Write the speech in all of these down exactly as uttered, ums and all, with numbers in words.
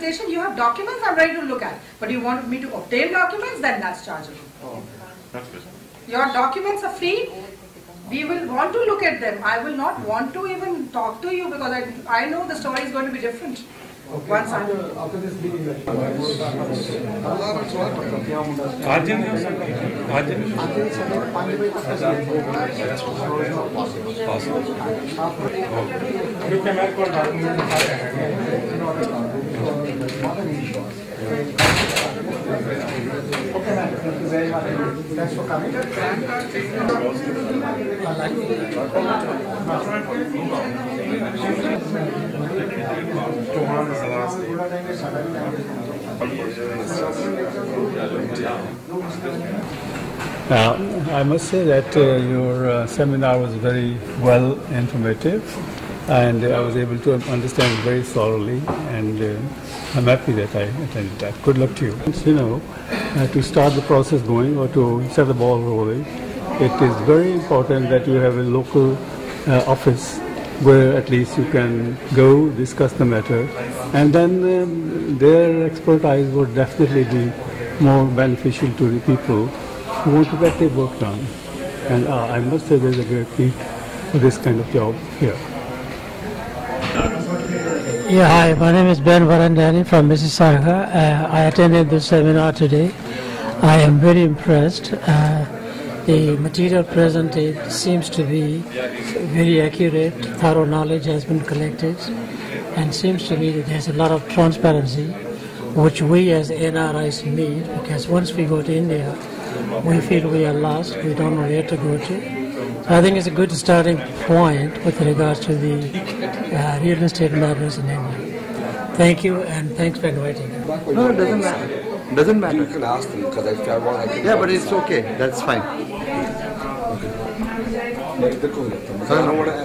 consultation. You have documents, I'm ready to look at. But you want me to obtain documents, then that's chargeable. Oh, that's good. Your documents are free. We will want to look at them. I will not want to even talk to you because I, I know the story is going to be different. Okay. Once after, after this meeting, like, आज नहीं हो सकता आज नहीं क्योंकि मेरे को document okay, ma'am. Thank you very much. Thanks for coming. Uh, I must say that uh, your uh, seminar was very well informative, and I was able to understand very thoroughly, and uh, I'm happy that I attended that. Good luck to you. You know, uh, to start the process going or to set the ball rolling, it is very important that you have a local uh, office where at least you can go discuss the matter, and then um, their expertise would definitely be more beneficial to the people who want to get their work done. And uh, I must say there's a great need for this kind of job here. Yeah, hi, my name is Ben Varandani from Mississauga. Uh, I attended this seminar today. I am very impressed. Uh, the material presented seems to be very accurate, thorough knowledge has been collected, and seems to me that there's a lot of transparency, which we as N R Is need, because once we go to India, we feel we are lost, we don't know where to go to. So I think it's a good starting point with regards to the uh, real estate matters in India. Thank you, and thanks for inviting me. No, it doesn't matter. Doesn't matter. You can ask them because if I want, I can. Yeah, but it's okay. That's fine. Like the cool. I don't want to.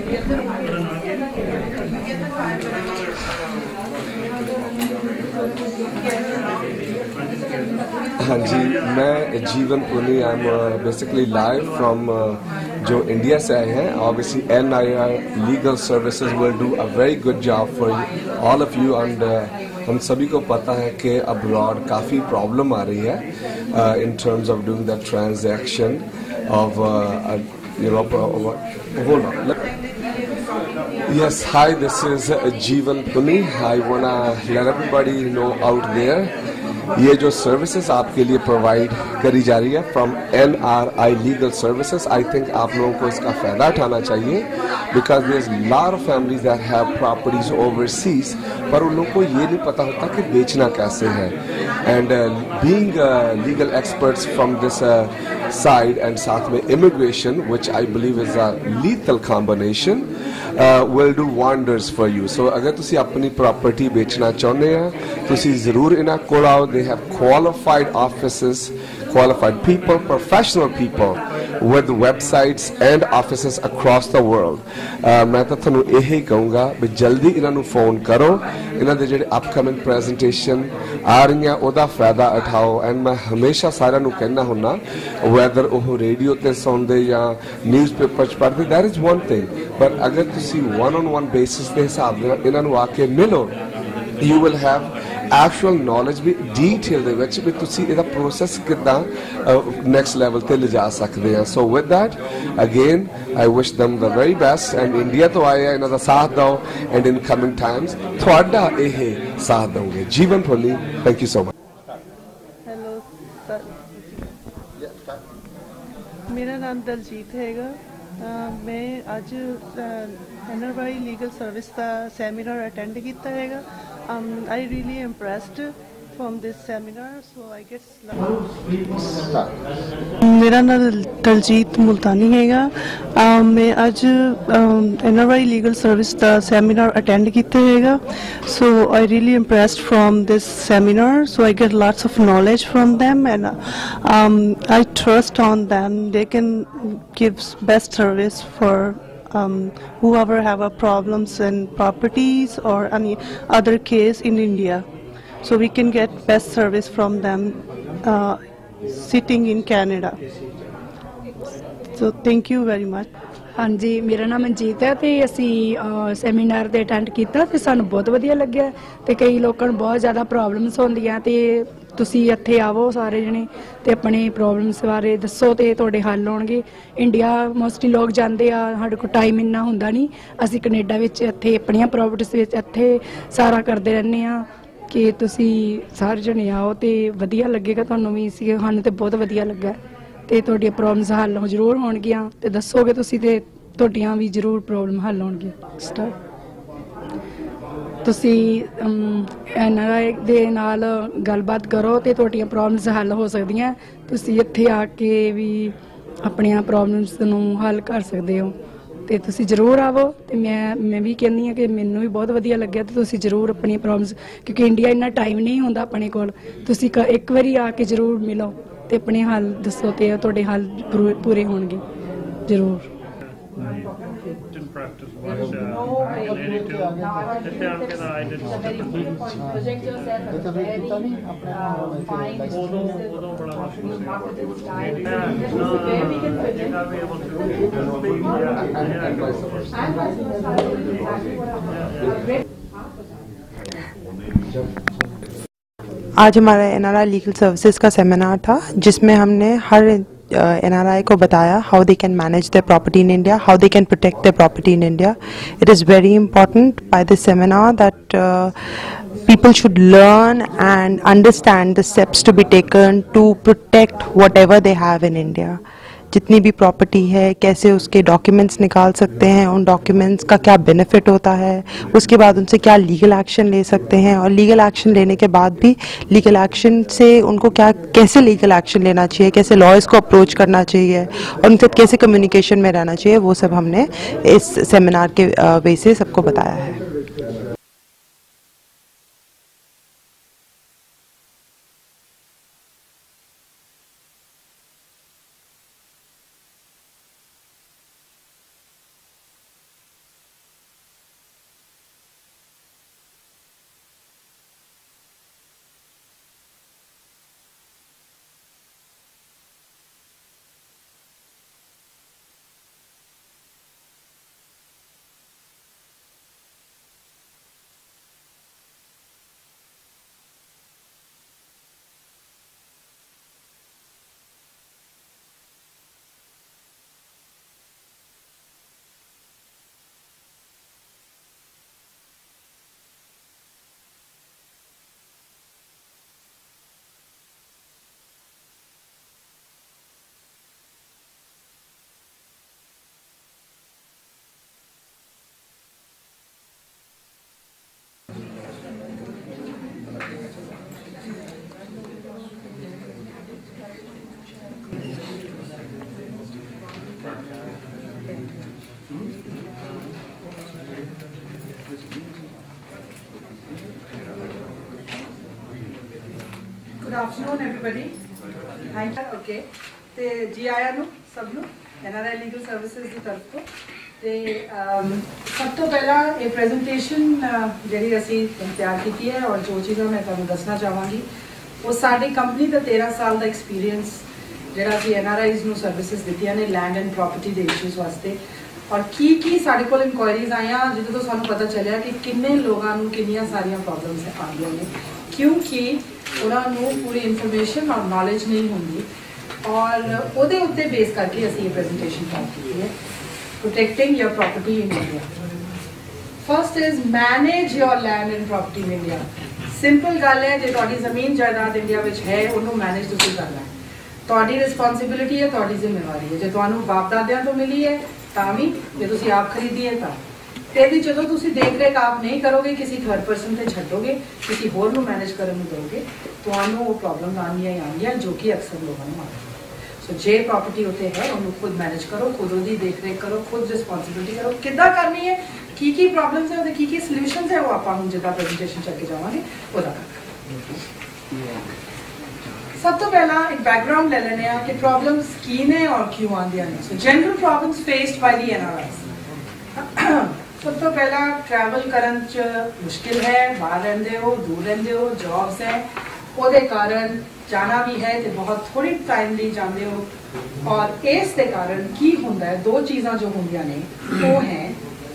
हाँ जी, मैं Jeevan Puni I am basically live from जो India से आए हैं. Obviously N R I legal services will do a very good job for all of you. And हम सभी को पता है कि अब्रॉड काफ़ी प्रॉब्लम आ रही है in terms of doing the transaction of you know. Hold on. Yes, hi, this is Jeevan Puni. I wanna let everybody know out there, ये जो सर्विसेज आपके लिए प्रोवाइड करी जा रही है from N R I legal services, I think आप लोगों को इसका फायदा उठाना चाहिए because there is lot of families that have properties overseas, पर उन लोगों को ये नहीं पता होता कि बेचना कैसे है. And being legal experts from this side and साथ में immigration which I believe is a lethal combination will do wonders for you. So अगर तुसी अपनी प्रॉपर्टी बेचना चाहते हैं तुसी जरूर इन्हां कोल आओ. They have qualified offices, qualified people, professional people with websites and offices across the world. uh, मैं तो थोनू यही कहूँगा भी जल्दी इन्हां नू फोन करो. इन्हां दे जेडे अपकमिंग प्रेजेंटेशन आ रही हैं ओदा फायदा उठाओ. एंड मैं हमेशा सारिਆਂ ਨੂੰ कहना हुन्ना whether ਉਹ रेडियो ते सुनते या न्यूज़पेपर च पढ़ते, दैट इज वन थिंग, पर अगर तुसी वन ऑन वन बेसिस के हिसाब नाल इन्हां नू आके मिलो, you will have actual knowledge भी detail ਦੇ ਵਿੱਚ ਵੀ ਤੁਸੀਂ ਇਹਦਾ process ਕਿੱਦਾਂ next level ਤੇ ਲਿਜਾ ਸਕਦੇ ਆ. So with that, again I wish them the very best, and India ਤੋਂ ਆਏ ਆ ਇਹਨਾਂ ਦਾ ਸਾਥ ਦਿਓ, and in coming times ਤੁਹਾਡਾ ਇਹ ਸਾਥ ਦੇਣਗੇ. Jeevan Puni, thank you so much. Hello sir, मेरा नाम दलजीत हैगा. मैं अज N R I legal service का सैमीनार अटेंड किया हैगा. Um, I really impressed from this seminar, so I guess. मेरा नाम दलजीत मुल्तानी हैगा. uh, मैं आज N R I legal service का seminar अटेंड किया हैगा. So I really impressed from this seminar. So I get lots of knowledge from them, and um, I trust on them. They can give best service for Um, whoever have a problems in properties or any other case in India. So we can get best service from them uh, sitting in Canada. So thank you very much. हाँ जी, मेरा नाम मनजीत है ते असी seminar they attend कीता ते सानू बहुत वधिया लग्या ते कई लोकां नूं बहुत ज़्यादा प्रॉब्लम्स होंदियां ते तुसी इत्थे आवो सारे जने ते अपने प्रॉब्लम्स बारे दसो ते तुहाडे हल होणगे। इंडिया मोस्टली लोग जांदे आ, साडे कोल टाइम इन्ना हुंदा नहीं, असी कनेडा विच इत्थे अपणियां प्रॉपर्टीज विच इत्थे सारा करदे रहने आ कि तुसी सारे जने आओ ते वधिया लगेगा तुहानू भी, सानू ते बहुत वधिया लग्गा ते तुहाडियां प्रॉब्लम्स हल जरूर होणगियां ते दसोगे तुसी ते तुहाडियां भी जरूर प्रॉब्लम हल होणगियां। स्टार्ट तुसी एन आर आई दे नाल गलबात करो ते तुहाडियां प्रॉब्लम्स हल हो सकदियां। तुसी इत्थे आके भी अपनियां प्रॉब्लम्स नूं हल कर सकदे हो ते तुसी जरूर आवो ते मैं मैं भी कहनी हाँ कि मैनू भी बहुत वधिया लग्या ते तुसी जरूर अपनी प्रॉब्लम्स, क्योंकि इंडिया इन्ना टाइम नहीं होंदा अपने कोल, तुसी एक बारी आके जरूर मिलो ते अपने हल दसो ते तुहाडे हल पूरे होणगे जरूर। Didn't practice much. Uh, in eighty-two. Sit down and I did. Project yourself as very uh, fine, Although, although, but I was going to marketed say. style. Yeah, This no, is where we can no, fit you in. gotta be able to. Yeah, yeah, And vice versa, exactly what I want. आज हमारा N R I legal services का seminar था जिसमें हमने हर N R I को बताया how they can manage their property in India, how they can protect their property in India. It is very important by this seminar that people should learn and understand the steps to be taken to protect whatever they have in India. जितनी भी property है कैसे उसके documents निकाल सकते हैं, उन documents का क्या बेनिफिट होता है, उसके बाद उनसे क्या लीगल एक्शन ले सकते हैं, और लीगल एक्शन लेने के बाद भी लीगल एक्शन से उनको क्या कैसे लीगल एक्शन लेना चाहिए, कैसे लॉयर्स को अप्रोच करना चाहिए और उनके साथ कैसे कम्युनिकेशन में रहना चाहिए, वो सब हमने इस सेमिनार के वे से सबको बताया है। Good afternoon, everybody. Thank you. Okay. ਤੇ ਜੀ ਆਇਆਂ ਨੂੰ ਸਭ ਨੂੰ N R I legal services ਦੀ ਤਰਫ ਤੋਂ। ਤੇ ਸਭ ਤੋਂ ਪਹਿਲਾਂ ਇਹ ਪ੍ਰੈਜੈਂਟੇਸ਼ਨ ਜਿਹੜੀ ਅਸੀਂ ਤਿਆਰ ਕੀਤੀ ਹੈ ਔਰ ਜੋ ਚੀਜ਼ਾਂ ਮੈਂ ਤੁਹਾਨੂੰ ਦੱਸਣਾ ਚਾਹਾਂਗੀ ਉਹ ਸਾਡੀ ਕੰਪਨੀ ਦਾ ਤੇਰਾਂ ਸਾਲ ਦਾ ਐਕਸਪੀਰੀਅੰਸ ਜਿਹੜਾ ਅਸੀਂ ਐਨ ਆਰ ਆਈਜ਼ ਨੂੰ ਸਰਵਿਸਿਜ਼ ਦਿੱਤੀਆਂ ਨੇ ਲੈਂਡ ਐਂਡ ਪ੍ਰੋਪਰਟੀ ਦੇ ਇਸ਼ੂਜ਼ ਵਾਸਤੇ, ਔਰ ਕੀ ਕੀ ਸਾਡੇ ਕੋਲ ਇਨਕੁਆਇਰੀਜ਼ ਆਈਆਂ ਜਿਹਦੇ ਤੋਂ ਸਾਨੂੰ ਪਤਾ ਚੱਲਿਆ ਕਿ ਕਿੰਨੇ ਲੋਕਾਂ ਨੂੰ ਕਿੰਨੀਆਂ ਸਾਰੀਆਂ ਪ੍ਰੋਬਲਮਸ ਆਉਂਦੀਆਂ ਨੇ ਕਿਉਂਕਿ ਉਹਨਾਂ ਨੂੰ ਪੂਰੀ ਇਨਫੋਰਮੇਸ਼ਨ ਔਰ ਨੌਲੇਜ ਨਹੀਂ ਹੁੰਦੀ। ਔਰ ਉਹਦੇ ਉੱਤੇ ਬੇਸ ਕਰਕੇ ਅਸੀਂ ਇਹ ਪ੍ਰੈਜੈਂਟੇਸ਼ਨ ਕਰ ਕੀਤੀ ਹੈ, protecting your property in India. First is manage your land and property in India. Simple ਗੱਲ ਹੈ, ਜੇ ਤੁਹਾਡੀ ਜ਼ਮੀਨ ਜਾਇਦਾਦ ਇੰਡੀਆ ਵਿੱਚ ਹੈ ਉਹਨੂੰ ਮੈਨੇਜ ਤੁਸੀਂ ਕਰਨਾ ਹੈ, ਤੁਹਾਡੀ ਰਿਸਪੌਂਸਿਬਿਲਿਟੀ ਹੈ, ਤੁਹਾਡੀ ਜ਼ਿੰਮੇਵਾਰੀ ਹੈ। ਜੇ ਤੁਹਾਨੂੰ ਬਾਪ ਦਾਦਿਆਂ ਤੋਂ ਮਿਲੀ ਹੈ ਤਾਂ ਵੀ, ਜੇ ਤੁਸੀਂ ਆਪ ਖਰੀਦੀ ਹੈ ਤਾਂ ਤੇ ਵੀ ਜਦੋਂ ਤੁਸੀਂ ਦੇਖ ਰੇਖ ਆਪ ਨਹੀਂ ਕਰੋਗੇ, ਕਿਸੇ ਥਰਡ ਪਰਸਨ ਤੇ ਛੱਡੋਗੇ, ਕਿਸੇ ਹੋਰ ਨੂੰ ਮੈਨੇਜ ਕਰਨ ਨੂੰ ਦੋਗੇ, ਤੁਹਾਨੂੰ ਉਹ ਪ੍ਰੋਬਲਮ ਆਉਂਦੀਆਂ ਹੀ ਆਉਂਦੀਆਂ ਜੋ ਕਿ ਅਕਸਰ ਲੋਕਾਂ ਨੂੰ ਆਉਂਦੀਆਂ। ਸੋ ਜੇ ਪ੍ਰੋਪਰਟੀ ਉੱਤੇ ਹੈ ਉਹਨੂੰ ਖੁਦ ਮੈਨੇਜ ਕਰੋ, ਖੁਦ ਉਹਦੀ ਦੇਖ ਰੇਖ ਕਰੋ, ਖੁਦ ਰਿਸਪੌਂਸਿਬਿਲਿਟੀ ਕਰੋ। ਕਿੱਦਾਂ ਕਰਨੀ ਹੈ, ਕੀ ਕੀ ਪ੍ਰੋਬਲਮਸ ਹੈ, ਉਹਦੇ ਕੀ ਕੀ ਸੋਲੂਸ਼ਨਸ ਹੈ, ਉਹ ਆਪਾਂ ਹੁਣ ਜਿੱਦਾਂ ਪ੍ਰੈਜੈਂਟੇਸ਼ਨ ਚੱਲ ਕੇ ਜਾਵਾਂਗੇ ਉਹਦਾ ਕਰਾਂਗੇ। ਸਭ ਤੋਂ ਪਹਿਲਾਂ ਇੱਕ ਬੈਕਗਰਾਉਂਡ ਲੈ ਲੈਂਦੇ ਹਾਂ ਕਿ ਪ੍ਰੋਬਲਮਸ ਕੀ ਨੇ ਔਰ ਕਿਉਂ ਆਉਂਦੀਆਂ ਨੇ। So general problems faced by the N R Is. ਸਭ ਤੋਂ ਪਹਿਲਾਂ ਟਰੈਵਲ ਕਰਨ 'ਚ ਮੁਸ਼ਕਿਲ ਹੈ, ਬਾਹਰ ਰਹਿੰਦੇ ਹੋ, ਦੂਰ ਰਹਿੰਦੇ ਹੋ, ਜੌਬਸ ਹੈ, ਉਹਦੇ ਕਾਰਨ ਜਾਣਾ ਵੀ ਹੈ ਤੇ ਬਹੁਤ ਥੋੜੀ ਟਾਈਮ ਲਈ ਜਾਂਦੇ ਹੋ ਔਰ ਇਸ ਦੇ ਕਾਰਨ ਕੀ ਹੁੰਦਾ ਹੈ ਦੋ ਚੀਜ਼ਾਂ ਜੋ ਹੁੰਦੀਆਂ ਨੇ ਉਹ ਹੈ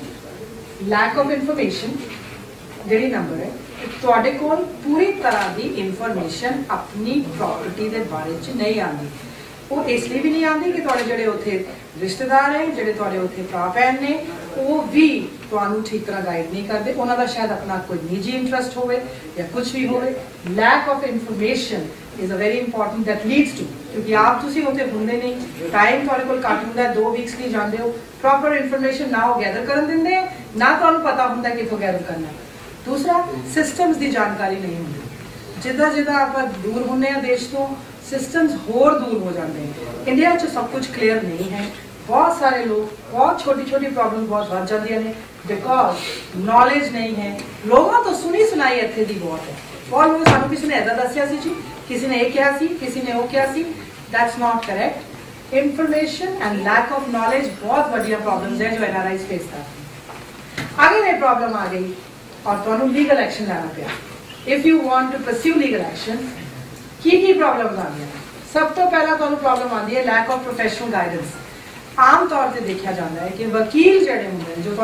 ਲੈਕ ਆਫ ਇਨਫੋਰਮੇਸ਼ਨ ਜਿਹੜੀ ਨੰਬਰ ਹੈ ਤੁਹਾਡੇ ਕੋਲ ਪੂਰੀ ਤਰ੍ਹਾਂ ਦੀ ਇਨਫੋਰਮੇਸ਼ਨ ਆਪਣੀ ਪ੍ਰਾਪਰਟੀ ਦੇ ਬਾਰੇ ਚ ਨਹੀਂ ਆਉਂਦੀ ਉਹ ਇਸ ਲਈ ਵੀ ਨਹੀਂ ਆਉਂਦੀ ਕਿ ਤੁਹਾਡੇ ਜਿਹੜੇ ਉੱਥੇ ਰਿਸ਼ਤੇਦਾਰ ਹੈ ਜਿਹੜੇ ਤੁਹਾਡੇ ਉੱਥੇ ਭਰਾ ਭੈਣ ਨੇ ਉਹ ਵੀ ਤੁਹਾਨੂੰ ਠੀਕ ਤਰ੍ਹਾਂ ਗਾਈਡ ਨਹੀਂ ਕਰਦੇ ਉਹਨਾਂ ਦਾ ਸ਼ਾਇਦ ਆਪਣਾ ਕੋਈ ਨਿੱਜੀ ਇੰਟਰਸਟ ਹੋਵੇ ਜਾਂ ਕੁਝ ਵੀ ਹੋਵੇ lack of information is a very important that leads to ਕਿਉਂਕਿ ਆਪ ਤੁਸੀਂ ਉੱਥੇ ਹੁੰਦੇ ਨਹੀਂ ਟਾਈਮ ਤੁਹਾਡੇ ਕੋਲ ਘੱਟ ਹੁੰਦਾ ਦੋ ਵੀਕਸ ਲਈ ਜਾਂਦੇ ਹੋ ਪ੍ਰੋਪਰ ਇਨਫੋਰਮੇਸ਼ਨ ਨਾ ਉਹ ਗੈਦਰ ਕਰਨ ਦਿੰਦੇ ਨਾ ਤੁਹਾਨੂੰ ਪਤਾ ਹੁੰਦਾ ਕਿੱਥੋਂ ਗੈਦਰ ਕਰਨਾ ਦੂਸਰਾ ਸਿਸਟਮਸ ਦੀ ਜਾਣਕਾਰੀ ਨਹੀਂ ਹੁੰਦੀ ਜਿੱਦਾਂ ਜਿੱਦਾਂ ਆਪਾਂ ਦੂਰ ਹੁੰਦੇ ਆ ਦੇਸ਼ ਤੋਂ ਸਿਸਟਮਸ ਹੋਰ ਦੂਰ ਹੋ ਜਾਂਦੇ ਨੇ ਇੰਡੀਆ 'ਚ ਸਭ ਕੁਝ ਕਲੀਅਰ ਨਹੀਂ ਹੈ ਬਹੁਤ ਸਾਰੇ ਲੋਕ ਬਹੁਤ ਛੋਟੀ ਛੋਟੀ ਪ੍ਰੋਬਲਮ ਬਹੁਤ ਵੱਧ ਜਾਂਦੀਆਂ ਨੇ ਬਿਕੋਜ਼ ਨੌਲੇਜ ਨਹੀਂ ਹੈ ਲੋਕਾਂ ਤੋਂ ਸੁਣੀ ਸੁਣਾਈ ਇੱਥੇ ਦੀ ਬਹੁਤ ਹੈ ਬਹੁਤ ਲੋਕ ਸਾਨੂੰ ਕਿਸੇ ਨੇ ਇੱਦਾਂ ਦੱਸਿਆ ਸੀ ਜੀ किसी ने ये किया सी किसी ने वो किया see that's not correct information and lack of knowledge बहुत बढ़िया प्रॉब्लम्स है जो एनआरआईज फेस करते हैं आगे ये प्रॉब्लम आ गई और तुहानू लीगल एक्शन लेना पिया if you want to pursue legal action की की प्रॉब्लम्स आ गई सब तो पहला तुहानू प्रॉब्लम आती है लैक ऑफ प्रोफेशनल गाइडेंस आम तौर पर देखा जाता है कि वकील जिहड़े हुंदे ने जो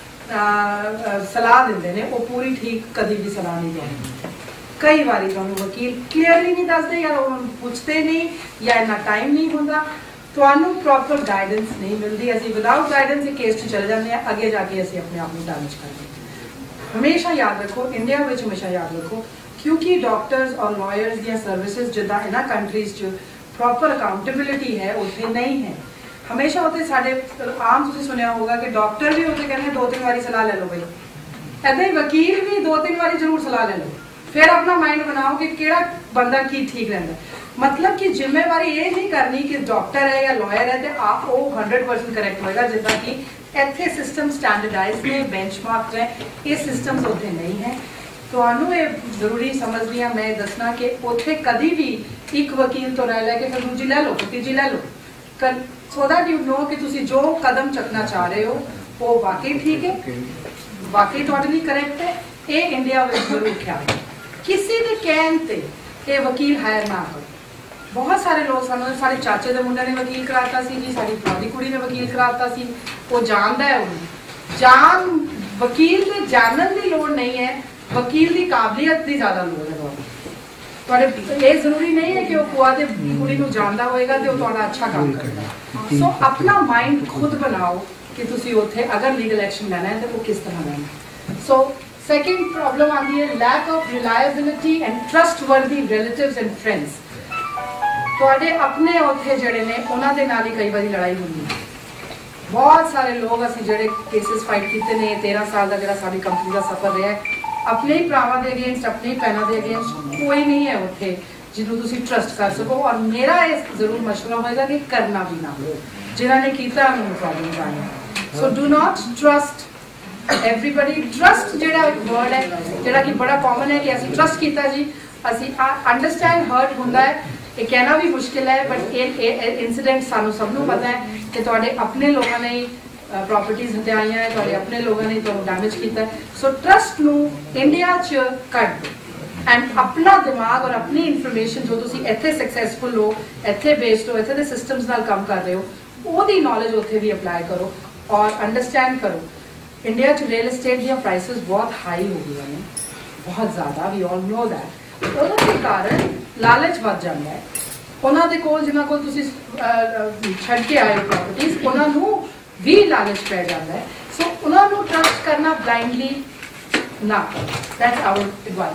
तुहानू सलाह दिंदे ने वो पूरी ठीक कभी भी सलाह नहीं देंदे कई बार वकील क्लीयरली नहीं दसते या पूछते नहीं या इन्ना टाइम नहीं होंदा तुहानू प्रॉपर गाइडेंस नहीं मिलती असीं विदाउट गाइडेंस केस च चले जाते हैं अगे जाके असीं अपने आप को डैमेज करते हैं हमेशा याद रखो इंडिया में हमेशा याद रखो क्योंकि डॉक्टर्स और लॉयर्स दी सर्विसेज जिदा इन्हां कंट्रीज च प्रॉपर अकाउंटेबिलिटी है उत्थे नहीं है हमेशा उत्थे साडे आम तुसीं सुनिया होगा कि डॉक्टर भी उत्थे कहंदे दो तीन बारी सलाह ले लो बई ऐदां ही वकील भी दो तीन बारी जरूर सलाह ले लो फिर अपना माइंड बनाओ कि केड़ा बंदा की ठीक रहता मतलब कि जिम्मेवारी ये नहीं करनी कि डॉक्टर है या लॉयर है तो आप वो हंड्रेड परसेंट करेक्ट होएगा जिदा कि इत्थे सिस्टम स्टैंडर्डाइज ने बेंचमार्क है ये सिस्टम्स उत्थे नहीं है तुहानू ये जरूरी समझनी है मैं दसना कि उत्थे कभी भी एक वकील तो रह लैके फिर दूजी लै लो तीजी लै लो सो दैट यू नो कि तुसी जो कदम चकना चाह रहे हो वो वाकई ठीक है वाकई तुहाडे लई करेक्ट है ये इंडिया में जरूर ख्याल किसी के कहन ते ये वकील हायर ना करो बहुत सारे लोग सानू साडे चाचे दे मुंडे ने वकील कराता सी जी साडी पुरानी कुड़ी ने वकील कराता सी वो जानदा है उन्हें जान वकील के जानन दी लोड़ नहीं है वकील की काबलियत की ज्यादा लोड़ है तुहाडे ये जरूरी नहीं है कि वो पुआ दे कुड़ी नू जानदा होएगा ते वो तुहाडा अच्छा काम करेगा सो अपना माइंड खुद बनाओ कि तुसी उत्थे अगर लीगल एक्शन लेना है तो वो किस तरह लेना सो सेकेंड प्रॉब्लम आती है lack of reliability and trustworthy relatives and friends तुहाडे अपने उत्थे जिहड़े ने उन्हां दे नाल ही कई बारी लड़ाई हुंदी है बहुत सारे लोग असीं जिहड़े केसेस फाइट कीते ने तेरह साल का जिहड़ा साडी कंपनी का सफर रहा है अपने ही भरावां दे अगेंस्ट अपने ही भैणां दे अगेंस्ट कोई नहीं है उत्थे जिन्हों तुसीं ट्रस्ट कर सको और मेरा ये जरूर मशवरा होएगा कि करना भी ना जिन्हां ने कीता उन्होंने प्रॉब्लम आए so do not trust everybody trust जेड़ा एक वर्ड है जेड़ा कि बड़ा कॉमन है कि असी ट्रस्ट कीता जी असी अंडरस्टैंड हर्ट हुंदा है ये कहना भी मुश्किल है बट ये इंसिडेंट सानू सबनों पता है कि तुहाडे अपने लोगों ने प्रॉपर्टीज हत्याईयां है तुहाडे अपने लोगों ने तुहानू डैमेज कीता है सो ट्रस्ट नू इंडिया च कट दो एंड अपना दिमाग और अपनी इन्फॉर्मेशन जो तुसी इत्थे सक्सेसफुल हो इत्थे बेस्ड हो इत्थे दे सिस्टम्स नाल काम कर रहे हो ओदी नॉलेज उत्थे भी अप्लाई करो और अंडरस्टैंड करो इंडिया च रियल एस्टेट दी प्राइसेस बहुत हाई हो गई हैं बहुत ज़्यादा वी ऑल नो दैट उन्हां दे कारण लालच वध जांदा है उन्हां दे कोल जिन्हां कोल तुसीं छड्ड के आए प्रॉपर्टीज उन्हां नूं भी लालच पै जांदा है सो उन्हां नूं ट्रस्ट करना ब्लाइंडली ना that's our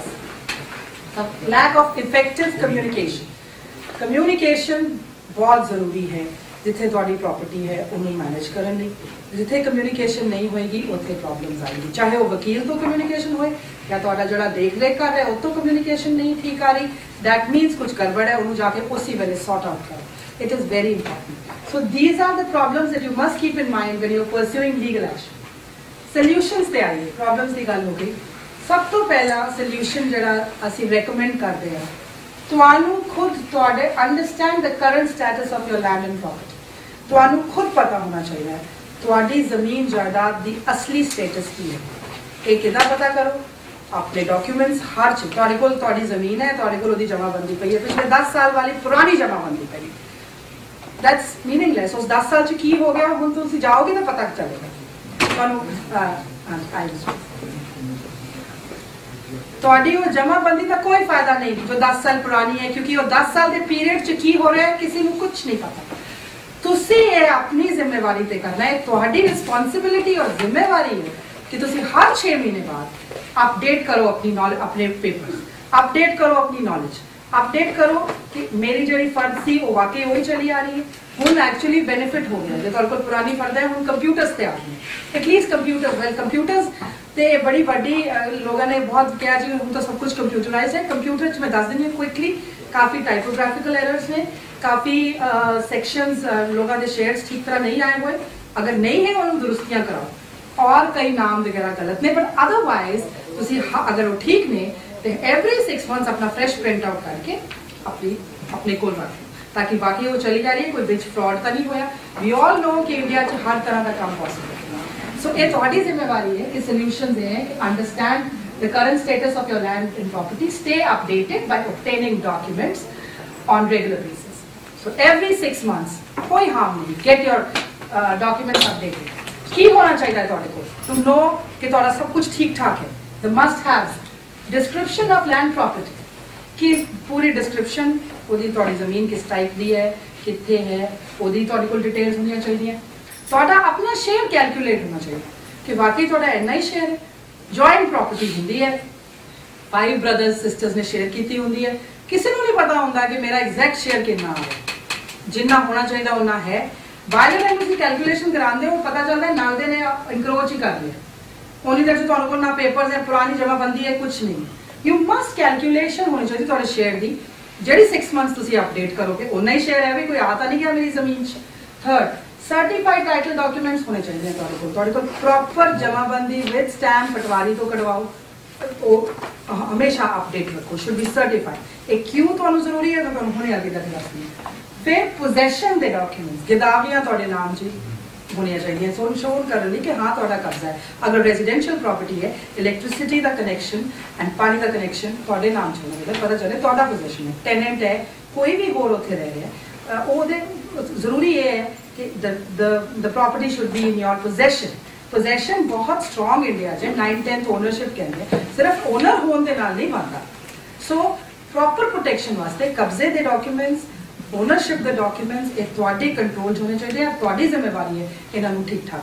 advice lack of effective communication communication बहुत ज़रूरी है जिथे तुहाडी प्रॉपर्टी है उन्हें मैनेज करने लई जिथे कम्युनिकेशन नहीं होएगी उत्थे प्रॉब्लम्स आएगी चाहे वो वकील तो कम्युनिकेशन होए या तुहाडा जिहड़ा देख रेख कर रहा है उतो कम्युनिकेशन नहीं ठीक आ रही दैट मीन्स कुछ गड़बड़ है उन्होंने जाके उसी वेले सॉर्ट आउट करो it is very important so these are the problems that you must keep in mind when you are pursuing legal action solutions ते आइए प्रॉब्लम्स की गल हो गई सब तो पहला सॉल्यूशन जिहड़ा असीं रेकमेंड करते हैं तुहानू खुद तुहाडे understand the current status of your land and property तुहानू खुद पता होना चाहिए तुहाडी जमीन जायदाद की असली स्टेटस की है ये किदा पता करो अपने डॉक्यूमेंट्स हर चीज ਤੁਹਾਡੇ ਕੋਲ ਤੁਹਾਡੀ ਜ਼ਮੀਨ ਹੈ ਤੁਹਾਡੇ ਕੋਲ ਉਹਦੀ ਜਮਾਬੰਦੀ ਪਈ ਹੈ ਪਿਛਲੇ दस ਸਾਲ ਵਾਲੀ ਪੁਰਾਣੀ ਜਮਾਬੰਦੀ ਪਈ that's meaningless ਉਸ दस ਸਾਲ ਚ ਕੀ ਹੋ ਗਿਆ ਹੁਣ ਤੁਸੀਂ ਜਾਓਗੇ ਤਾਂ ਪਤਾ ਚੱਲੇਗਾ ਤੁਹਾਨੂੰ ਤੁਹਾਡੀ ਉਹ ਜਮਾਬੰਦੀ ਦਾ ਕੋਈ ਫਾਇਦਾ ਨਹੀਂ ਜੋ दस ਸਾਲ ਪੁਰਾਣੀ ਹੈ ਕਿਉਂਕਿ ਉਹ दस ਸਾਲ ਦੇ ਪੀਰੀਅਡ ਚ ਕੀ ਹੋ ਰਿਹਾ ਹੈ ਕਿਸੇ ਨੂੰ ਕੁਝ ਨਹੀਂ ਪਤਾ ਤੁਸੀਂ ਇਹ ਆਪਣੀ ਜ਼ਿੰਮੇਵਾਰੀ ਤੇ ਕਰਨਾ ਹੈ ਤੁਹਾਡੀ ਰਿਸਪੌਂਸਿਬਿਲਿਟੀ ਔਰ ਜ਼ਿੰਮੇਵਾਰੀ ਹੈ कि तुसी हर छह महीने बाद अपडेट करो अपनी नॉलेज अपने पेपर्स अपडेट करो अपनी नॉलेज अपडेट करो कि मेरी जी फर्द सी वो वाकई वही चली आ रही है हूँ एक्चुअली बेनिफिट हो गया जो तुहाडे कोल पुरानी फर्द है हूँ कंप्यूटर्स ते आ गए एटलीस्ट कंप्यूटर्स वेल कंप्यूटर्स ते बड़ी बड़ी लोगों ने बहुत कहा जी हूँ तो सब कुछ कंप्यूटराइज है कंप्यूटर च मैं दस दिनी क्विकली काफ़ी टाइपोग्राफिकल एरर्स ने काफ़ी सैक्शंस लोगों के शेयर्स ठीक तरह नहीं आए हुए अगर नहीं है उन्होंने दुरुस्तियाँ कराओ और कई नाम वगैरह गलत ने बट अदरवाइज तुसी अगर वो ठीक ने तो एवरी सिक्स मंथ्स अपना फ्रेश प्रिंट आउट करके अपनी अपने को रख ताकि बाकी वो चली जा रही है कोई बिच फ्रॉड तो नहीं होया वी ऑल नो कि इंडिया च हर तरह का काम पॉसिबल सो ये थोड़ी जिम्मेवारी है कि सोल्यूशंस हैं कि understand the current status of your land in property stay updated by obtaining documents on regular basis so every six months कोई हार्म नहीं गेट योर डॉक्यूमेंट्स अपडेटेड की होना चाहिए तुहाडे कोल टू नो कि तुहाडा सब कुछ ठीक ठाक है the must haves description of land property की पूरी डिस्क्रिप्शन ओदी तुहाडी जमीन किस टाइप दी है कित्थे है ओदी तुहाडे कोल डिटेल्स होनी चाहिए तुहाडा अपना शेयर कैलकुलेट होना चाहिए कि वाकई तुहाडा इन्ना ही शेयर है जॉइंट प्रॉपर्टी हुंदी है फाइव ब्रदर्स सिस्टर्स ने शेयर कीती हुंदी है किसी को नहीं पता होंदा कि मेरा एग्जैक्ट शेयर कितना है जिन्ना होना चाहिए उन्ना है बाहर टाइम तुम कैलकुलेशन कराते हो पता चलता है नालदे ने इंक्रोच ही कर लिया ओनली देर तुहाडे कोल ना पेपर्स है पुरानी जमाबंदी है कुछ नहीं यू मस्ट कैलकुलेशन होनी चाहिए तुहाडे शेयर की जिहड़ी सिक्स मंथ्स तुसीं अपडेट करोगे उन्ना ही शेयर है भी कोई आता नहीं गया मेरी जमीन च थर्ड सर्टिफाइड टाइटल डॉक्यूमेंट्स होने चाहिए तुहाडे कोल तुहाडे कोल proper jamabandi with stamp patwari तो कढवाओ वो हमेशा अपडेट रखो शुड बी सर्टिफाइड ये क्यों तुहानूं जरूरी है तो तुहानूं हुणे अगे तक दसदी फिर पोजेशन के डॉक्यूमेंट्स गिदावियां तुहाडे नाम च होनी चाहिए सो शोर करने लई कि हाँ तुहाडा कब्जा है अगर रेजिडेंशियल प्रॉपर्टी है इलैक्ट्रिसिटी का कनैक्शन एंड पानी का कनैक्शन तुहाडे नाम च होना चाहिए पता चले तुहाडा पोजेशन है टेनेंट है कोई भी होर उत्थे रह रहा है ओहदे जरूरी ये है कि the property should be in your possession possession बहुत स्ट्रॉन्ग इंडिया च नाइन टेंथ ओनरशिप कहते हैं सिर्फ ओनर होने के नाल नहीं बनता सो प्रॉपर प्रोटेक्शन वास्ते कब्जे के डॉक्यूमेंट्स ओनरशिप के डॉक्यूमेंट्स एक तुहाडे कंट्रोल होने चाहिए तुहाडी जिम्मेवारी है इन्हां ठीक ठाक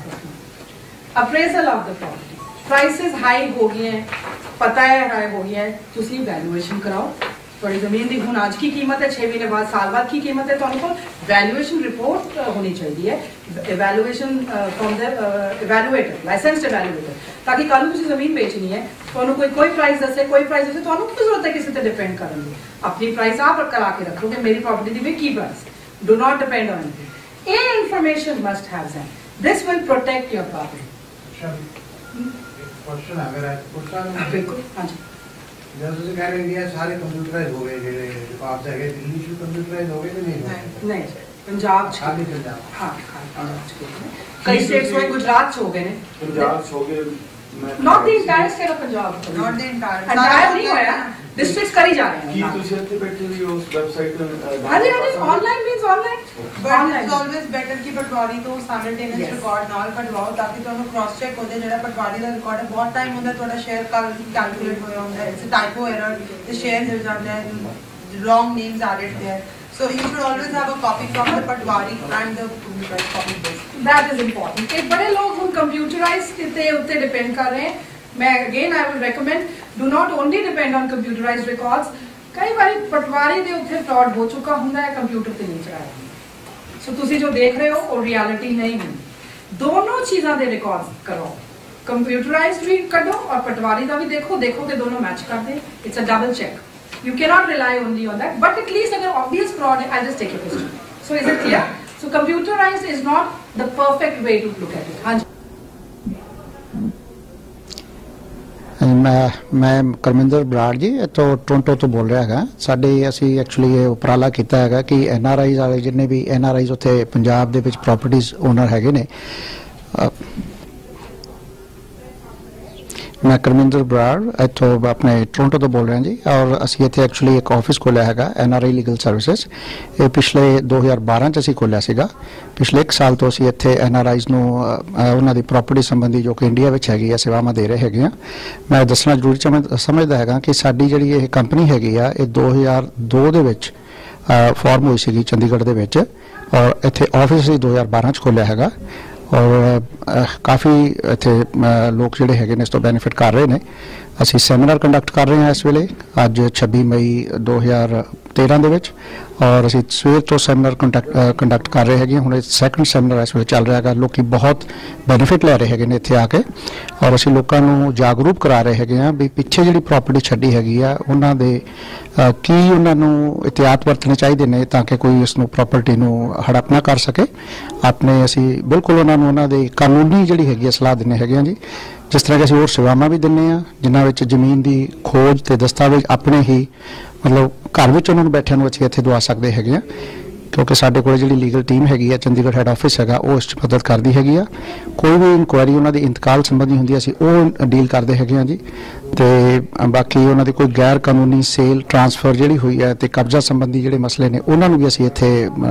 रखना appraisal of the property prices high हो गए हैं पता है हाई हो गया है तुसीं वैल्यूएशन कराओ तुहाडी जमीन की हुण आज की कीमत है छह महीने बाद साल बाद की कीमत है तुहानूं कोल वैल्यूएशन रिपोर्ट होनी चाहिए है evaluation from the evaluator licensed evaluator ताकि कल तुसीं जमीन बेचनी है तुहानूं कोई कोई प्राइस दसे कोई प्राइस दसे तुहानूं की जरूरत है किसी ते डिपेंड करन दी अपनी प्राइस आप करा के रखो कि मेरी प्रॉपर्टी दी की price do not depend on it ये information must have that this will protect your property question अगर है क्वेश्चन बिल्कुल हां जी जैसे तुम कह रहे इंडिया सारे कंप्यूटराइज हो गए जेडे रिकॉर्ड्स है दिल्ली से कंप्यूटराइज हो गए कि नहीं नहीं नहीं पंजाब खाली पंजाब हां पंजाब कई स्टेट्स में गुजरात हो गए ने पंजाब हो गए not the entire state of Punjab not the entire entire नहीं होया डिस्ट्रिक्ट्स करी जा रहे हैं की तुझे इतने बैठे हुए उस वेबसाइट पे हां जी हां जी online means online but it's always better कि पटवारी तो साइमल्टेनियस रिकॉर्ड नाल कढवाओ ताकि ਤੁਹਾਨੂੰ क्रॉस चेक हो जाए जेड़ा पटवारी ਦਾ ਰਿਕਾਰਡ ਹੈ ਬਹੁਤ ਟਾਈਮ ਹੁੰਦਾ ਤੁਹਾਡਾ ਸ਼ੇਅਰ ਕੈਲਕੂਲੇਟ ਹੋਇਆ ਹੁੰਦਾ it's typo error the shares ਹੋ ਜਾਂਦੇ ਹੈ wrong names added there so you should always have a copy from the patwari and the computerized copy book that is important कि बड़े लोग हम कंप्यूटराइज्ड किते उत्ते डिपेंड कर रहे हैं मैं again I will recommend do not only depend on computerized records कई बार पटवारी दे उत्ते फ्रॉड हो चुका हुंदा है कंप्यूटर ते नहीं चढ़ाया सो तुसी जो देख रहे हो वो रियलिटी नहीं है दोनों चीज़ां दे रिकॉर्ड्स करो कंप्यूटराइज्ड भी कढो और पटवारी का भी देखो देखो कि दोनों मैच कर दे it's a double check you cannot rely only on that but at least अगर obvious fraud है I'll just take a question so is it clear so computerized is not the perfect way to look at it हाँ जी ਮੈਂ ਮੈਂ ਕਰਮਿੰਦਰ ਬਰਾੜ ਜੀ ਤੋਂ Toronto ਤੋਂ ਬੋਲ ਰਿਹਾ ਹੈਗਾ ਸਾਡੇ ਅਸੀਂ ਐਕਚੁਅਲੀ ਇਹ ਉਪਰਾਲਾ ਕੀਤਾ ਹੈਗਾ ਕਿ ਐਨ ਆਰ ਆਈਜ਼ ਵਾਲੇ ਜਿੰਨੇ ਵੀ ਐਨ ਆਰ ਆਈਜ਼ ਉੱਥੇ ਪੰਜਾਬ ਦੇ ਵਿੱਚ ਪ੍ਰਾਪਰਟੀਜ਼ ਓਨਰ ਹੈਗੇ ਨੇ मैं करमिंदर बराड़ इतों अपने टोरंटो तो बोल रहे हैं जी और असी इत्थे एक्चुअली एक ऑफिस खोलिया है N R I legal services. ये पिछले दो हज़ार बारह च असी खोलिया सीगा। पिछले एक साल तो असी इत्थे एन आर आईज़ नूं उन्हां दी प्रॉपर्टी संबंधी जो कि इंडिया विच हैगी आ सेवावां दे रहे हैगे आ। मैं दसना जरूरी समझ समझदा हैगा कि साडी जिहड़ी ये कंपनी हैगी आ ये दो हज़ार दो दे विच फॉर्म हुई सीगी चंडीगढ़ दे विच और इत्थे ऑफिस असी दो हज़ार बारह च खोलिया हैगा और काफ़ी इत्थे लोग जिहड़े हैगे ने इस तो बेनीफिट कर रहे हैं। असी सैमीनार कंडक्ट कर रहे हैं इस वेले अज छब्बीस मई दो हज़ार तेरह दे विच और असी सवेर तो सैमीनार कंडक्ट कंडक्ट कर रहे हैं। हुणे सैकंड सैमीनार इस वेले चल रहा है। लोग बहुत बेनीफिट लै रहे हैं इत्थे आके और असी लोगों को जागरूक करा रहे हैं भी पिछे जिहड़ी प्रॉपर्टी छड्डी हैगी आ उन्हां दे की उन्हां नूं एहतियात वरतने चाहिए ने ताकि कोई इस नूं प्रॉपर्टी नूं हड़प ना कर सके। अपने असी बिल्कुल उन्हां नूं उन्हां दे कानूनी जिहड़ी हैगी सलाह दिंदे हैगे जी। जिस तरह कि असीं होर सेवावां भी दिंदे आ जिन्हां विच जमीन की खोज ते दस्तावेज अपने ही मतलब घर विच उन्हां नूं बैठिਆਂ ਨੂੰ ਅਸੀਂ ਇੱਥੇ दवा सकते हैं क्योंकि साडे कोल जिहड़ी लीगल टीम हैगी आ चंडीगढ़ हैड ऑफिस हैगा वो इस मदद करती हैगी आ। कोई भी इंक्वायरी उन्हां दी इंतकाल संबंधी हुंदी असीं वो डील करते हैगे आ जी। ते बाकी उन्हां दी कोई गैर कानूनी सेल ट्रांसफर जिहड़ी हुई है ते कब्जा संबंधी जिहड़े मसले ने उन्हां नूं भी असीं इत्थे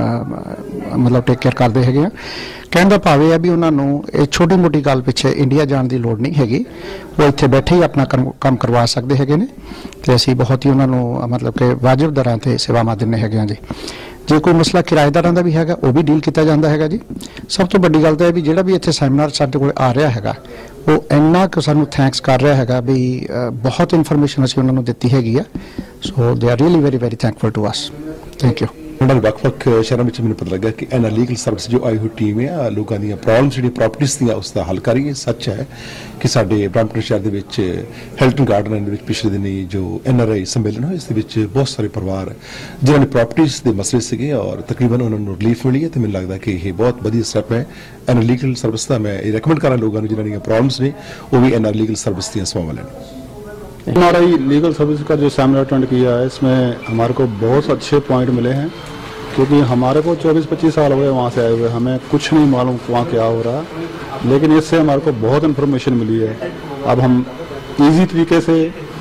मतलब टेक केयर करते हैगे आ। कहण दा भाव है भी उन्होंने ये छोटी मोटी गल पिछे इंडिया जाने की लोड़ नहीं हैगी। वो इत्थे बैठे ही अपना काम करवा सकते हैं तो असी बहुत ही उन्होंने मतलब कि वाजिब दरां ते सेवावां दिंदे हैगे जी। जे कोई मसला किराएदारां दा भी हैगा वो भी डील किया जाता है जी। सब तो वड्डी गल तो है भी जिहड़ा भी इत्थे सैमीनार साडे कोल आ रहा हैगा वो इन्ना कि सानूं थैंक्स कर रहा हैगा भी बहुत इन्फॉर्मेशन असीं उन्हां नूं दित्ती हैगी आ। So they are really very very thankful to us. Thank you. उन्होंने ਵੱਖ-ਵੱਖ शहरों में मैंने पता लगा कि एन लीगल सर्विस जो आई हुई टीम है लोगों दी प्रॉब्लम्स जी प्रॉपर्टीज दी उसका हल कर रही है। सच है कि साडे ब्रैम्पटन शहर के हिल्टन गार्डन पिछले दिन जो एन आर आई सम्मेलन है इस बहुत सारे परिवार जिन्होंने प्रॉपर्टीज के मसले से और तकरीबन उन्होंने रिलीफ मिली है। तो मैंने लगता कि यह बहुत वधिया स्टैप है एन आर लीगल सर्विस का। मैं रिकमेंड करा लोगों को जिन्होंने प्रॉब्लम्स ने वो भी एन आर लीगल सर्विस दी सेवावां लैन। N R I legal service का जो सेमिनार अटेंड किया है इसमें हमारे को बहुत अच्छे पॉइंट मिले हैं क्योंकि हमारे को चौबीस पच्चीस साल हो गए वहाँ से आए हुए हमें कुछ नहीं मालूम वहाँ क्या हो रहा है लेकिन इससे हमारे को बहुत इन्फॉर्मेशन मिली है। अब हम इजी तरीके से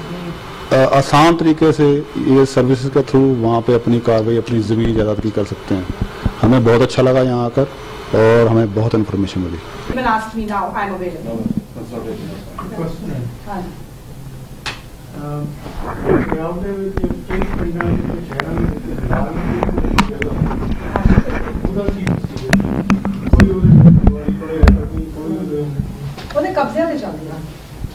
आसान तरीके से ये सर्विसेज के थ्रू वहाँ पे अपनी कार्रवाई अपनी ज़मीनी जायदाद की कर सकते हैं। हमें बहुत अच्छा लगा यहाँ आकर और हमें बहुत इन्फॉर्मेशन मिली। कब्जे ते चल रहा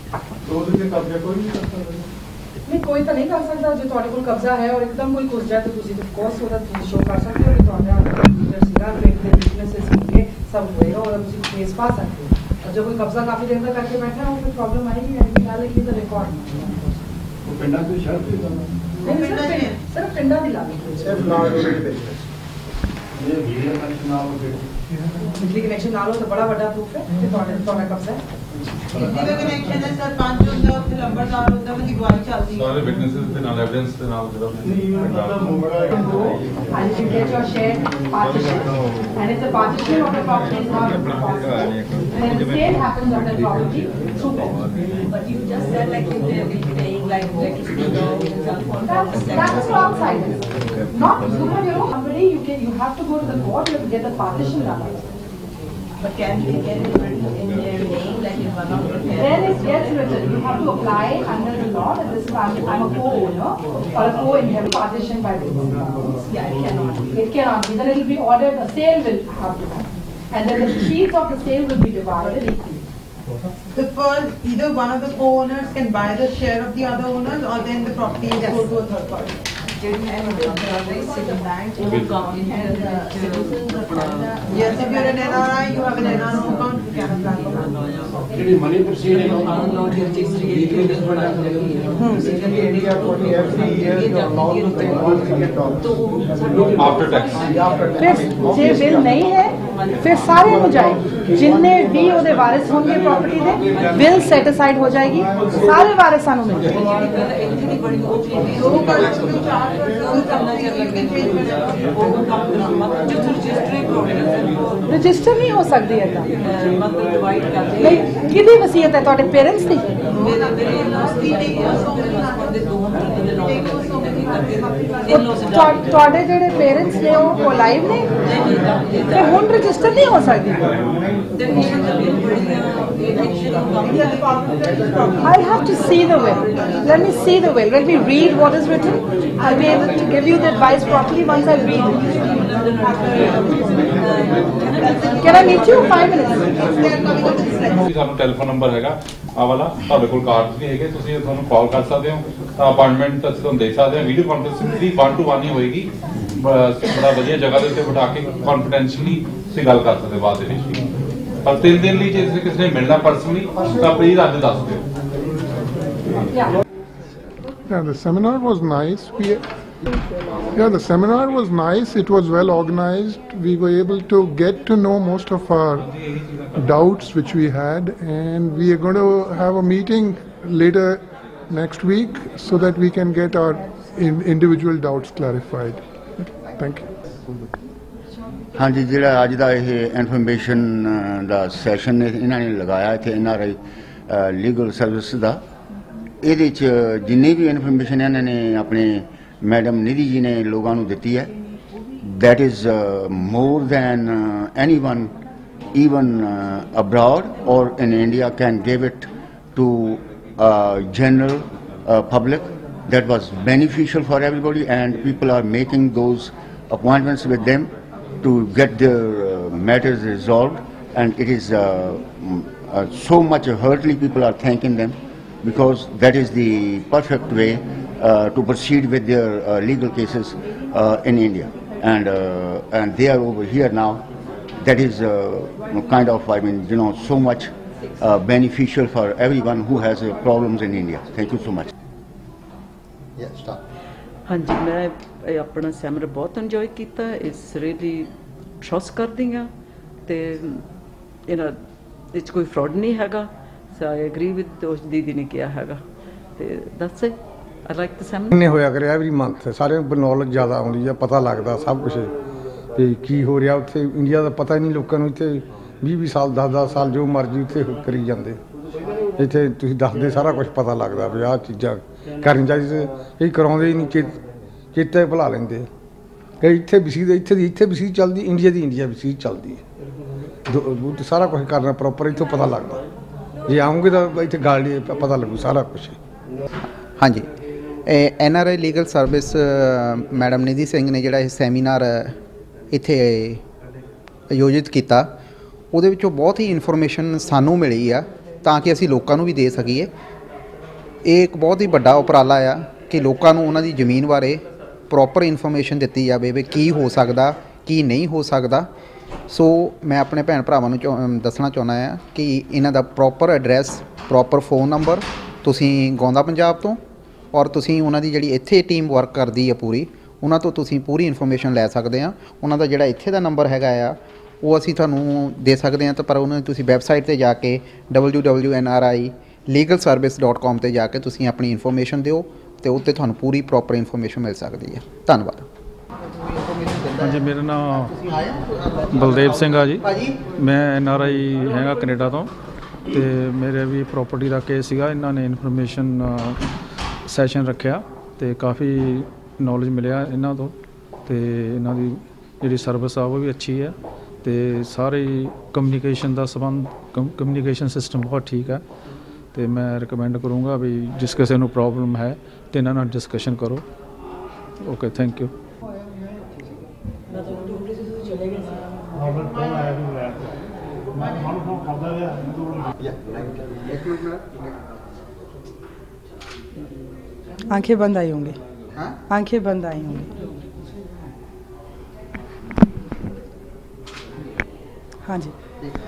नहीं कोई तो नहीं कर सकता जो तुहाडे कोल कब्जा है और एकदम कोई घुस जाए तो तुसीं ऑफ कोर्स ओदा शो कर सकते हो कि तुहाडा सीधा बैंक दे बिजनेस से सब होएगा और तुसीं केस पा सकते हो। और जो कोई कब्जा काफी देर तक करके बैठा है वो प्रॉब्लम आएगी यानी फिलहाल एक तो रिकॉर्ड वो पिंडा की शर्त भी करना नहीं सिर्फ पिंडा दी लागत सिर्फ ना ये बिजली कनेक्शन ना हो बिजली कनेक्शन ना हो तो बड़ा बड़ा प्रूफ है कि तुहाडे तुहाडा कब्जा है। बिजली कनेक्शन है सरपंच हुंदा उत्थे लंबरदार हुंदा वो गवाही चलदी है सारे विटनेसेस दे नाल एविडेंस दे नाल जरा and you get your share partition and if the partition of the property is not possible then the sale happens on the property through court. But you just said like if they are paying like electricity bills and cell phone that's that's wrong side. Not you have your own company you can you have to go to the court you have to get the partition done. But can they get it written in their name like in one of the then it gets written. You have to apply under the law that this I'm, I'm a co-owner or a co-inheritor partition by this. Yeah, it cannot be. It cannot be. Then it will be ordered. A sale will have to happen, and then the proceeds of the sale will be divided equally. The first, either one of the co-owners can buy the share of the other owners, or then the property is sold to a third party. Yes, if you're an N R I, you have an N R O account, you can apply for that. money proceeding India forty every year the amount of the get after tax. फिर जे bill नहीं है फिर सारे हो जाएगी, जिन्ने भी ਉਹਦੇ ਵਾਰਿਸ ਹੋਣਗੇ ਪ੍ਰਾਪਰਟੀ ਦੇ ਬਿਲ ਸੈਟ ਅਸਾਈਡ ਹੋ ਜਾਏਗੀ, ਸਾਰੇ ਵਾਰਿਸਾਂ ਨੂੰ ਮਿਲ ਜਾਏਗੀ। ਰਜਿਸਟਰ ਨਹੀਂ ਹੋ ਸਕਦੀ ਏਦਾਂ, ਕਿਹਦੀ ਵਸੀਅਤ ਹੈ? ਤੁਹਾਡੇ ਪੇਰੈਂਟਸ ਦੀ? ਤੁਹਾਡੇ ਜਿਹੜੇ ਪੇਰੈਂਟਸ ਨੇ ਉਹ ਲਾਈਵ ਨੇ ਤੇ ਹੁਣ ਰਜਿਸਟਰ ਨਹੀਂ ਹੋ ਸਕਦੀ। I have to see the will. Let me see the will. Let me read what is written. I'll be able to give you the advice properly once I read it. Can I meet you five minutes? ਸਾਨੂੰ telephone number ਹੈਗਾ ਆ ਵਾਲਾ, ਤੁਹਾਡੇ ਕੋਲ card ਵੀ ਹੈਗੇ, ਤੁਸੀਂ ਤੁਹਾਨੂੰ ਕਾਲ ਕਰ ਸਕਦੇ ਹੋ, ਤਾਂ ਅਪਾਇੰਟਮੈਂਟ ਅਸੀਂ ਤੁਹਾਨੂੰ ਦੇ ਸਕਦੇ ਹਾਂ। ਵੀਡੀਓ ਕਾਨਫਰੰਸਿੰਗ ਦੀ ਵਨ ਟੂ ਵਨ ਹੀ ਹੋਏਗੀ, ਬੜਾ ਵਧੀਆ ਜਗ੍ਹਾ ਦੇ ਉੱਤੇ ਬਿਠਾ ਕੇ ਕੌਨਫੀਡੈਂਸ਼ਲੀ ਤੁਸੀਂ ਗੱਲ ਕਰ ਸਕਦੇ ਬਾਅਦ ਦੇ ਵਿੱਚ। ਪਰ ਤਿੰਨ ਦਿਨ ਲਈ ਜੇ ਕਿਸੇ ਨੇ ਮਿਲਣਾ ਪਰਸਨਲੀ ਤਾਂ ਪਲੀਜ਼ ਅੱਜ ਦੱਸ ਦਿਓ। Yeah, the seminar was nice. We, yeah, the seminar was nice. It was well organized. We were able to get to know most of our doubts which we had, and we are going to have a meeting later next week so that we can get our in individual doubts clarified. Thank you. हाँ जी, जिहड़ा अज दा इह information दा session इन्हां ने लगाया इत्थे N R I legal service दा, ਇਹਦੇ 'ਚ ਜਿੰਨੀ ਵੀ ਇਨਫੋਰਮੇਸ਼ਨ ਇਹਨਾਂ ਨੇ ਆਪਣੇ ਮੈਡਮ ਨਿਧੀ ਜੀ ਨੇ ਲੋਕਾਂ ਨੂੰ ਦਿੱਤੀ ਹੈ, that is uh, more than uh, anyone even uh, abroad or in India can give it to uh, general uh, public. That was beneficial for everybody, and people are making those appointments with them to get their uh, matters resolved, and it is uh, uh, so much heartily people are thanking them, because that is the perfect way uh, to proceed with their uh, legal cases uh, in India, and uh, and they are over here now. That is uh, kind of, I mean, you know, so much uh, beneficial for everyone who has uh, problems in India. Thank you so much. Yeah, stop. हाँ जी, मैं अपना seminar बहुत enjoy किया। इस really trust करती हाँ, तो इन्हां इच कोई फ्रॉड नहीं हैगा। I agree with ਉਸ ਦੀਦੀ ਨੇ ਕਿਹਾ ਹੈਗਾ, ਤੇ ਦੱਸ I like the seminar। ਨੇ ਹੋਇਆ ਕਰਿਆ ਐਵਰੀ ਮੰਥ, ਸਾਰਿਆਂ ਨੂੰ ਨੌਲੇਜ ਜ਼ਿਆਦਾ ਆਉਂਦੀ ਆ, ਪਤਾ ਲੱਗਦਾ ਸਭ ਕੁਝ ਤੇ ਕੀ ਹੋ ਰਿਹਾ ਉੱਥੇ। ਇੰਡੀਆ ਦਾ ਪਤਾ ਹੀ ਨਹੀਂ ਲੋਕਾਂ ਨੂੰ, ਇੱਥੇ ਵੀਹ ਵੀਹ ਸਾਲ ਦਸ ਦਸ ਸਾਲ ਜੋ ਮਰਜ਼ੀ ਉੱਥੇ ਕਰੀ ਜਾਂਦੇ, ਇੱਥੇ ਤੁਸੀਂ ਦੱਸਦੇ ਸਾਰਾ ਕੁਝ ਪਤਾ ਲੱਗਦਾ ਵੀ ਆਹ ਚੀਜ਼ਾਂ ਕਰਨੀ ਚਾਹੀਦੀ। ਇਹ ਕਰਾਉਂਦੇ ਹੀ ਨਹੀਂ, ਚੇ ਚੇਤੇ ਭੁਲਾ ਲੈਂਦੇ ਕਈ। ਇੱਥੇ ਵਸੀਤ ਇੱਥੇ ਦੀ ਇੱਥੇ ਵਸੀਤ ਚੱਲਦੀ, ਇੰਡੀਆ ਦੀ ਇੰਡੀਆ ਵਸੀਤ ਚੱਲਦੀ ਹੈ, ਸਾਰਾ ਕੁਝ ਕਰਨਾ ਪ੍ਰੋਪਰ ਇੱਥੋਂ ਪਤਾ ਲੱਗਦਾ। ਜੇ ਆਉਂਗੇ ਤਾਂ ਇੱਥੇ ਗੱਲ ਨਹੀਂ ਪਤਾ ਲੱਗੂ ਸਾਰਾ ਕੁਝ। ਹਾਂਜੀ, N R I legal service madam Nidhi Singh ਨੇ ਜਿਹੜਾ ਇਹ ਸੈਮੀਨਾਰ ਇੱਥੇ ਆਯੋਜਿਤ ਕੀਤਾ, ਉਹਦੇ ਵਿੱਚੋਂ ਬਹੁਤ ਹੀ ਇਨਫੋਰਮੇਸ਼ਨ ਸਾਨੂੰ ਮਿਲੀ ਆ ਤਾਂ ਕਿ ਅਸੀਂ ਲੋਕਾਂ ਨੂੰ ਵੀ ਦੇ ਸਕੀਏ। ਇਹ ਇੱਕ ਬਹੁਤ ਹੀ ਵੱਡਾ ਉਪਰਾਲਾ ਆ ਕਿ ਲੋਕਾਂ ਨੂੰ ਉਹਨਾਂ ਦੀ ਜ਼ਮੀਨ ਬਾਰੇ ਪ੍ਰੋਪਰ ਇਨਫੋਰਮੇਸ਼ਨ ਦਿੱਤੀ ਜਾਵੇ ਵੀ ਕੀ ਹੋ ਸਕਦਾ ਕੀ ਨਹੀਂ ਹੋ ਸਕਦਾ। ਸੋ ਮੈਂ ਆਪਣੇ ਭੈਣ ਭਰਾਵਾਂ ਨੂੰ ਦੱਸਣਾ ਚਾਹੁੰਦਾ ਹਾਂ ਕਿ ਇਹਨਾਂ ਦਾ proper address, proper phone number, ਤੁਸੀਂ ਗੌਂਦਾ ਪੰਜਾਬ ਤੋਂ, ਔਰ ਤੁਸੀਂ ਉਹਨਾਂ ਦੀ ਜਿਹੜੀ ਇੱਥੇ ਟੀਮ ਵਰਕ ਕਰਦੀ ਹੈ ਪੂਰੀ, ਉਹਨਾਂ ਤੋਂ ਤੁਸੀਂ ਪੂਰੀ ਇਨਫੋਰਮੇਸ਼ਨ ਲੈ ਸਕਦੇ ਆ। ਉਹਨਾਂ ਦਾ ਜਿਹੜਾ ਇੱਥੇ ਦਾ ਨੰਬਰ ਹੈਗਾ ਆ ਉਹ ਅਸੀਂ ਤੁਹਾਨੂੰ ਦੇ ਸਕਦੇ ਹਾਂ, ਤਾਂ ਪਰ ਉਹਨਾਂ ਨੂੰ ਤੁਸੀਂ ਵੈਬਸਾਈਟ 'ਤੇ ਜਾ ਕੇ W W N R I legal service dot com 'ਤੇ ਜਾ ਕੇ ਤੁਸੀਂ ਆਪਣੀ ਇਨਫੋਰਮੇਸ਼ਨ ਦਿਓ, ਅਤੇ ਉੱਤੇ ਤੁਹਾਨੂੰ ਪੂਰੀ ਪ੍ਰੋਪਰ ਇਨਫੋਰਮੇਸ਼ਨ ਮਿਲ ਸਕਦੀ ਹੈ। ਧੰਨਵਾਦ। ਹਾਂਜੀ, ਮੇਰਾ ਨਾਮ ਬਲਦੇਵ ਸਿੰਘ ਆ ਜੀ, ਮੈਂ ਐਨ ਆਰ ਆਈ ਹੈਗਾ ਕੈਨੇਡਾ ਤੋਂ, ਅਤੇ ਮੇਰੇ ਵੀ ਪ੍ਰੋਪਰਟੀ ਦਾ ਕੇਸ ਸੀਗਾ। ਇਹਨਾਂ ਨੇ ਇਨਫੋਰਮੇਸ਼ਨ ਸੈਸ਼ਨ ਰੱਖਿਆ ਅਤੇ ਕਾਫੀ ਨੌਲੇਜ ਮਿਲਿਆ ਇਹਨਾਂ ਤੋਂ, ਅਤੇ ਇਹਨਾਂ ਦੀ ਜਿਹੜੀ ਸਰਵਿਸ ਆ ਉਹ ਵੀ ਅੱਛੀ ਹੈ, ਅਤੇ ਸਾਰੇ ਕਮਿਊਨੀਕੇਸ਼ਨ ਦਾ ਸੰਬੰਧ ਕਮਿਊਨੀਕੇਸ਼ਨ ਸਿਸਟਮ ਬਹੁਤ ਠੀਕ ਹੈ, ਅਤੇ ਮੈਂ ਰਿਕਮੈਂਡ ਕਰੂੰਗਾ ਵੀ ਜਿਸ ਕਿਸੇ ਨੂੰ ਪ੍ਰੋਬਲਮ ਹੈ ਤਾਂ ਇਹਨਾਂ ਨਾਲ ਡਿਸਕਸ਼ਨ ਕਰੋ। Okay, thank you. आंखें बंद आई होंगी, आंखें बंद आई होंगी। हाँ जी,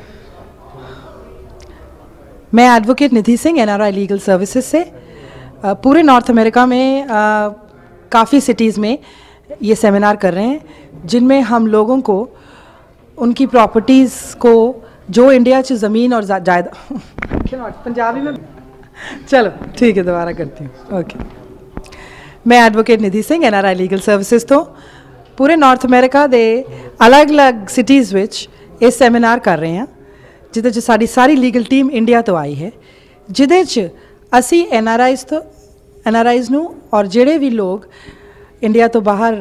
मैं advocate Nidhi Singh, NRI legal services से पूरे नॉर्थ अमेरिका में काफ़ी सिटीज़ में ये सेमिनार कर रहे हैं, जिनमें हम लोगों को उनकी प्रॉपर्टीज़ को जो इंडिया च ज़मीन और जायदाद पंजाबी में चलो ठीक है दोबारा करती हूँ ओके मैं advocate Nidhi Singh N R I legal services तो पूरे नॉर्थ अमेरिका के अलग अलग सिटीज़ विच ये सैमीनार कर रहे हैं जिदे च साडी सारी लीगल टीम इंडिया तो आई है जिदे च असी एन आर आईज़ तो एन आर आईज़ नूं और जिहड़े भी लोग इंडिया तो बाहर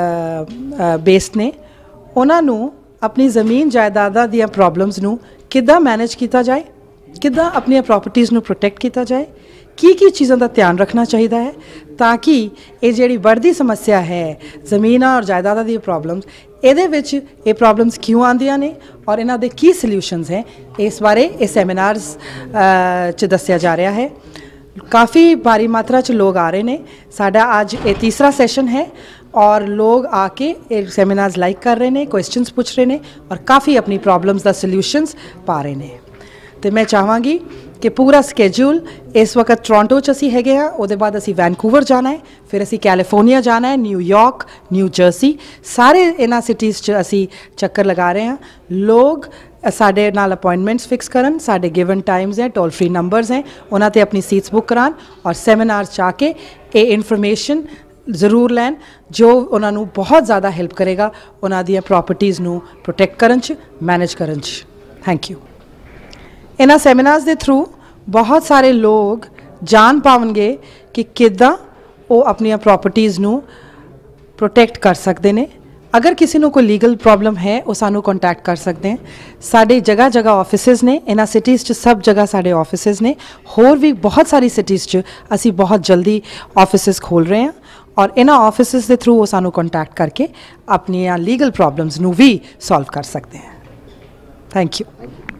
बेस्ड ने उन्हां नूं अपनी ज़मीन जायदादां दीयां प्रॉब्लम्स नूं किद्दां मैनेज किया जाए किद्दां अपनी प्रॉपर्टीज़ नूं प्रोटैक्ट किया जाए की की चीज़ों का ध्यान रखना चाहिए है ताकि ये जिहड़ी बढ़ती समस्या है ज़मीन और जायदादां दी प्रॉब्लम्स ਇਹਦੇ ਵਿੱਚ ਇਹ ਪ੍ਰੋਬਲਮਸ ਕਿਉਂ ਆਉਂਦੀਆਂ ਨੇ ਔਰ ਇਹਨਾਂ ਦੇ ਕੀ ਸੋਲੂਸ਼ਨਸ ਹੈ ਇਸ ਬਾਰੇ ਇਹ ਸੈਮੀਨਾਰਸ ਚ ਦੱਸਿਆ ਜਾ ਰਿਹਾ ਹੈ काफ़ी भारी मात्रा च लोग आ रहे हैं साडा आज ये तीसरा सेशन है और लोग आके एक सेमिनार्स लाइक कर रहे हैं क्वेश्चंस पूछ रहे हैं और काफ़ी अपनी प्रॉब्लम्स दा सॉल्यूशंस पा रहे हैं तो मैं चाहांगी कि पूरा स्केड्यूल इस वक्त टोरंटो च असी हैगे हाँ उहदे बाद असी वैनकूवर जाना है फिर असी कैलीफोर्निया जाना है न्यूयॉर्क न्यू जर्सी सारे इन्हां सिटीज़ च असी चक्कर लगा रहे हैं लोग साढ़े नाल अपॉइंटमेंट्स फिक्स करन साढ़े गिवन टाइम्स हैं टोल फ्री नंबर्स हैं उन्हां ते अपनी सीट्स बुक करान और सैमीनार च आके ये इन्फॉर्मेशन ज़रूर लैन जो उन्हां नूं बहुत ज़्यादा हेल्प करेगा उन्हां दी प्रॉपर्टीज़ नूं प्रोटैक्ट करन च मैनेज करन च थैंक यू इन्हां सैमीनार्स दे थ्रू बहुत सारे लोग जान पावणगे कि किद्दां वो अपनी प्रॉपर्टीज़ नूं प्रोटैक्ट कर सकते हैं अगर किसी को कोई लीगल प्रॉब्लम है वो सानू कॉन्टैक्ट कर सकते हैं साढ़े जगह जगह ऑफिसेज ने इन्हां सिटीज़ च सब जगह साढ़े ऑफिसेज ने होर भी बहुत सारी सिटीज़ च असी बहुत जल्दी ऑफिसेज खोल रहे हैं और इन्हां ऑफिसेज के थ्रू वो सानू कॉन्टैक्ट करके अपनी लीगल प्रॉब्लम्स नू भी सॉल्व कर सकते हैं थैंक यू